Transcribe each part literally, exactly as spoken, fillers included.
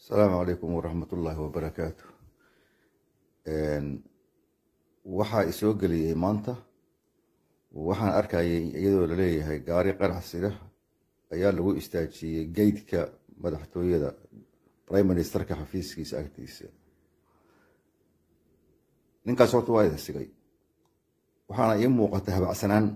السلام عليكم ورحمة الله وبركاته. waxaa isoo geliyay maanta waxaan arkayay iyadoo la leeyahay gaari qaraxsida ayaa lagu istaajiyay geedka madaxtooyada prime ministerka xafiiskiisa agtiisa. ninkaas horta waa ida sigay waxaana ii muuqata habacsanaan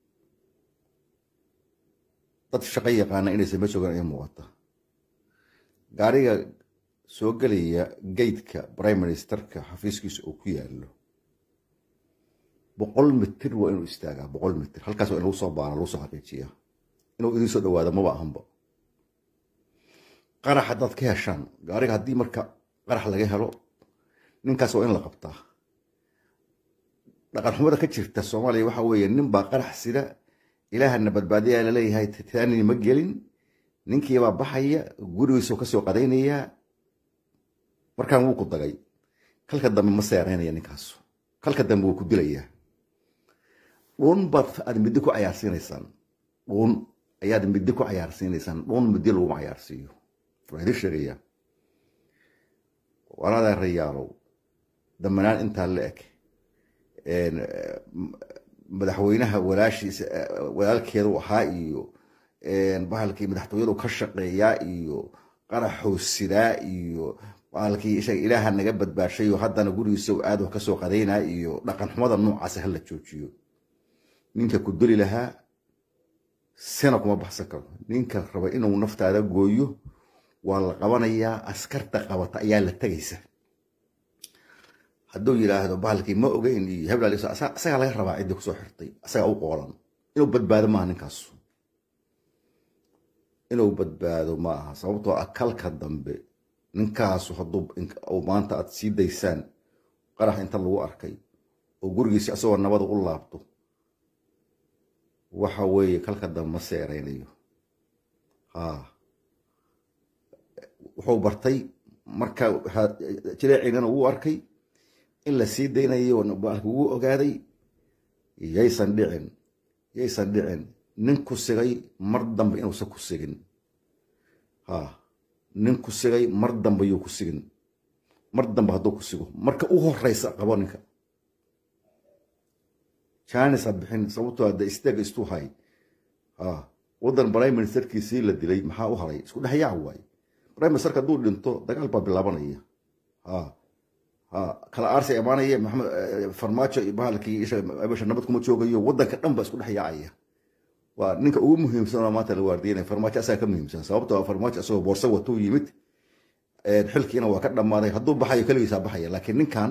dad shaqo yaqaana inaysan ma joogaan ii muuqata. gaariga soo gelaya geedka prime ministerka xafiiskiisa uu ku yaalo boqol mitir waa inuu istaagaa. boqol mitir halkaas waa in lagu soo baara lagu soo xaqiijiyaa inuu idin soo dhawaado maba ahanba. qarax haddaad ka heshaan gaariga haddii marka qarax laga helo ninkaas waa in la qabtaa. dhaqan xumada ka jirta soomaaliya waxa weeye nin baa qarax sida ilaahana badbaadiyaa la leeyahay taani ma gelin ninkii baa baxaya gurigiisoo kasoo qadaynayaa markaan wuu ku dagay kalka dambe ma seereynaya ninkaas kalka dambe wuu ku dilayaa. dhuun baad aad middi ku cayaarsiinaysaan dhuun ayaad middi ku cayaarsiinaysaan dhuun middi laguma cayaarsiiyo. waa idin sheegayaa walaalaha rayaalow damanaan intaa la eg madaxweynaha walaashiisa walaalkeedu ahaa iyo bahalkii madaxtooyadu ka shaqeeyaa iyo qaraxuu sidaa iyo bahalkii isaga ilaaha naga badbaashay oo haddana gurigiisa aad wax ka soo qadaynaa iyo dhaqan xumada noocaas ha la joojiyo. ninka ku dili lahaa sina kuma baxsan karo. ninka raba inuu naftaada gooyo waa la qabanayaa askarta qabata ayaa la tagaysa. hadduu yidhaahdo bahalkii ma ogeyn iyo heblaal asagaa laga rabaa ciddii kusoo xirtay asagaa u qoolan inuu badbaado maaha. ninkaas inuu badbaado ma aha sababtoo ah kalka dambe ninkaasu hadduu maanta aad sii daysaan qarax inta lagu arkay oo gurigiisi asagoo nabada u laabto waxa weeye kalka dambe ma seereynayo. ha wuxuu bartay marka jireeciinana wuu arkay in la sii daynayo baalka wuu ogaaday. yaysan dhicin yaysan dhicin nin ku sigay mar dambe inuusan ku sigin. ha nin ku sigay mar dambe yuu ku sigin. mar dambe hadduu ku sigo marka u horeysa qabo ninka jaanis ha bixin sababtoo hadda istaaga istuu hay. ha waddan prime ministerkiisii la dilay maxaa u haray isku dhex yaac waaye. prime ministerka hadduu dhinto dagaal baa bilaabanaya. ha ha kala aarsi imaanaya maxamed farmaajo iyo bahalkii isha nabad kuma joogayo waddanka dhan baa isku dhex yaacaya. waa ninka ugu muhiimsan oo maanta la waardiyanay farmaajo asaga ka muhiimsan sababtoo ah farmaajo asagoo boorso watuu yimid xilkiina waa ka dhammaaday hadduu baxayo keligiisaa baxaya. laakiin ninkan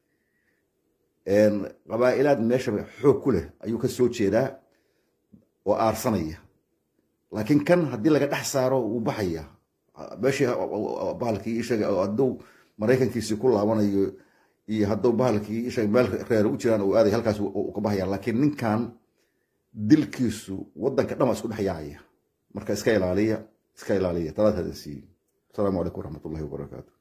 qabaa'ilaad meesha xoog ku leh ayuu ka soo jeedaa oo aarsanaya. laakiin kan haddii laga dhex saaro wuu baxaya meeshii bahalkii ishaga hadduu maraykankiisii ku laabanayo iyo hadduu bahalkii ishaga meel reer u jiraan uu aaday halkaas uu ka baxaya. laakiin ninkan dilkiisu waddanka dhan waa isku dhex yaacaya. marka iska ilaaliya iska ilaaliya talaad hadan siiyo. asalaamu calaykum waraxmatullahi wabarakaatu.